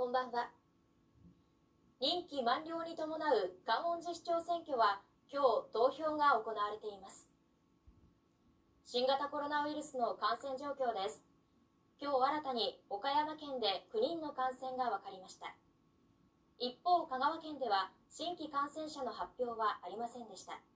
こんばんは。任期満了に伴う観音寺市長選挙は今日投票が行われています。新型コロナウイルスの感染状況です。今日新たに岡山県で9人の感染が分かりました。一方、香川県では新規感染者の発表はありませんでした。